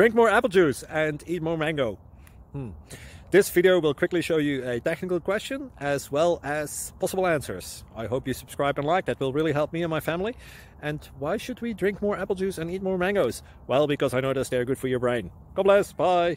Drink more apple juice and eat more mango. This video will quickly show you a technical question as well as possible answers. I hope you subscribe and like, that will really help me and my family. And why should we drink more apple juice and eat more mangoes? Well, because I noticed they're good for your brain. God bless, bye!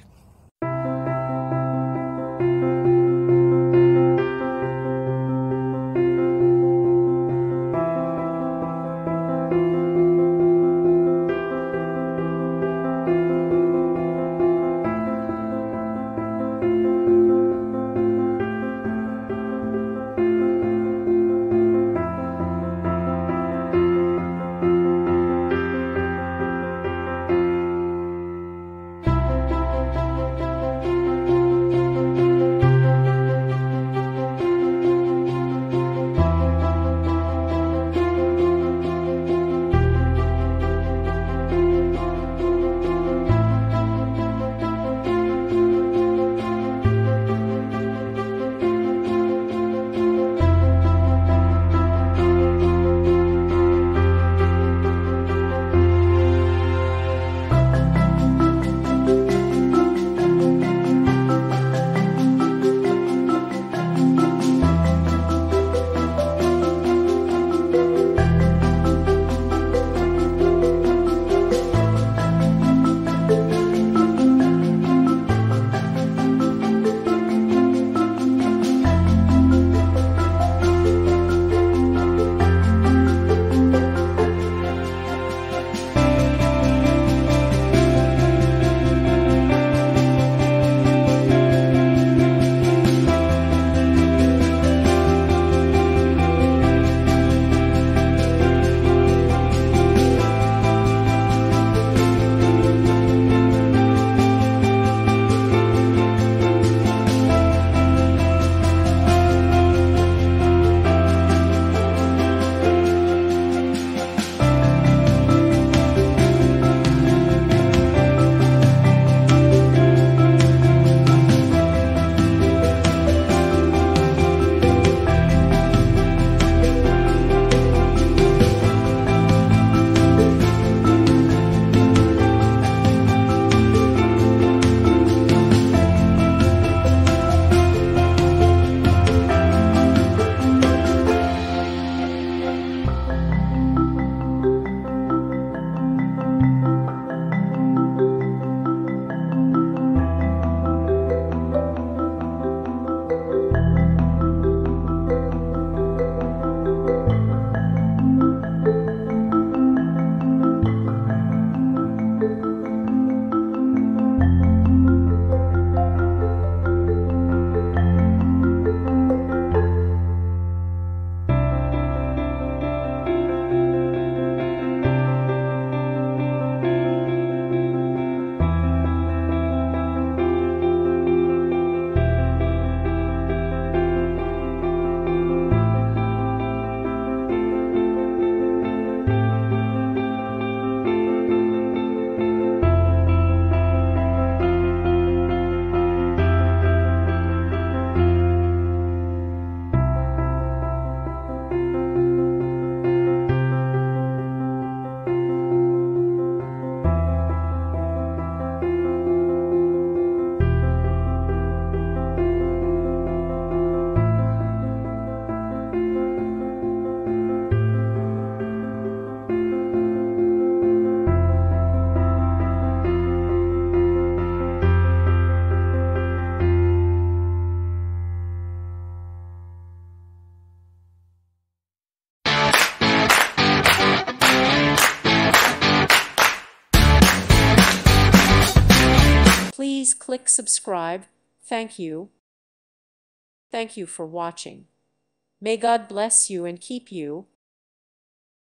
Please click subscribe. Thank you. Thank you for watching. May God bless you and keep you.